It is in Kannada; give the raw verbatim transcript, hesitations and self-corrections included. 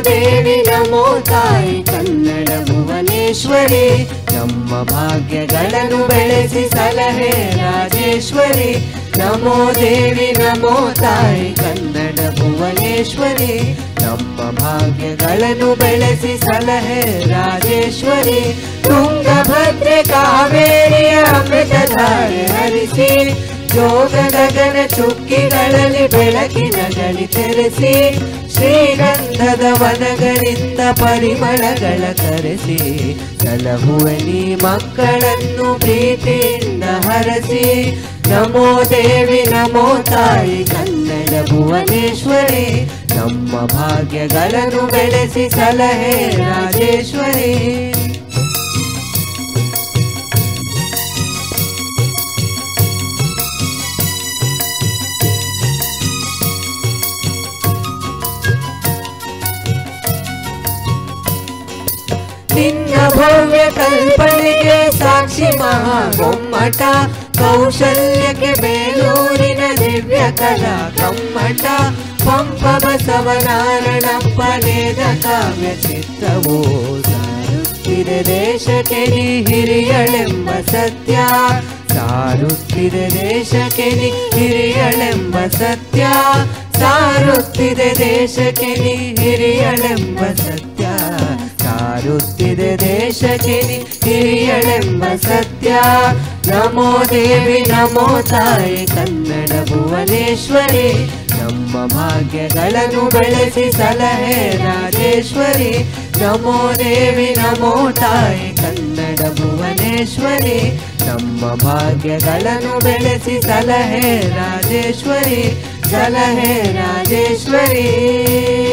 ದೇವಿ ನಮೋ ತಾಯಿ ಕನ್ನಡ ಭುವನೇಶ್ವರಿ ನಮ್ಮ ಭಾಗ್ಯಗಳನ್ನು ಬೆಳೆಸಿ ಸಲಹೆ ರಾಜೇಶ್ವರಿ ನಮೋ ದೇವಿ ನಮೋ ತಾಯಿ ಕನ್ನಡ ಭುವನೇಶ್ವರಿ ನಮ್ಮ ಭಾಗ್ಯಗಳನ್ನು ಬೆಳೆಸಿ ಸಲಹೆ ರಾಜೇಶ್ವರಿ ತುಂಗಭದ್ರೆ ಕಾವೇರಿಯ ಅಮೃತಧಾರೆ ಹರಿಸಿ ಜೋಗ ಗಗನ ಚುಕ್ಕಿಗಳಲ್ಲಿ ಬೆಳಕಿನ ಗಳಿ ತೆರೆಸಿ ಶ್ರೀಗಂಧದ ವನಗಳಿಂದ ಪರಿಮಳಗಳ ಕರೆಸಿ ಸಲಹುವೆ ನೀ ಮಕ್ಕಳನ್ನು ಪ್ರೀತಿಯಿಂದ ಹರಸಿ ನಮೋ ದೇವಿ ನಮೋ ತಾಯಿ ಕನ್ನಡ ಭುವನೇಶ್ವರಿ ನಮ್ಮ ಭಾಗ್ಯಗಳನ್ನು ಬೆಳೆಸಿ ಸಲಹೆ ರಾಜೇಶ್ವರಿ ನಿನ್ನ ಭವ್ಯ ಕಲ್ಪನೆಗೆ ಸಾಕ್ಷಿ ಮಹಾಗೊಮ್ಮಟ ಕೌಶಲ್ಯಕ್ಕೆ ಬೇಲೂರಿನ ದಿವ್ಯ ಕಲಾ ಕಮ್ಮಟ ಪಂಪ ಬಸವನಾರಣಪ್ಪನೇದ ಕಾವ್ಯ ಚಿತ್ರವೋ ಸಾರುತ್ತಿದೆ ದೇಶಕ್ಕೆ ನೀ ಹಿರಿಯಳೆಂಬ ಸತ್ಯ ಸಾರುತ್ತಿದೆ ದೇಶಕ್ಕೆ ನೀ ಹಿರಿಯಳೆಂಬ ಸತ್ಯ ಸಾರುತ್ತಿದೆ ದೇಶಕ್ಕೆ ನೀ ಹಿರಿಯಳೆಂಬ ಸತ್ಯ ಸಾರುತ್ತಿದೆ ದೇಶಕ್ಕೆ ನೀ ಹಿರಿಯಳೆಂಬ ಸತ್ಯ ನಮೋ ದೇವಿ ನಮೋ ತಾಯಿ ಕನ್ನಡ ಭುವನೇಶ್ವರಿ ನಮ್ಮ ಭಾಗ್ಯಗಳನ್ನು ಬೆಳೆಸಿ ಸಲಹೆ ರಾಜೇಶ್ವರಿ ನಮೋ ದೇವಿ ನಮೋ ತಾಯಿ ಕನ್ನಡ ಭುವನೇಶ್ವರಿ ನಮ್ಮ ಭಾಗ್ಯಗಳನ್ನು ಬೆಳೆಸಿ ಸಲಹೆ ರಾಜೇಶ್ವರಿ ಸಲಹೆ ರಾಜೇಶ್ವರಿ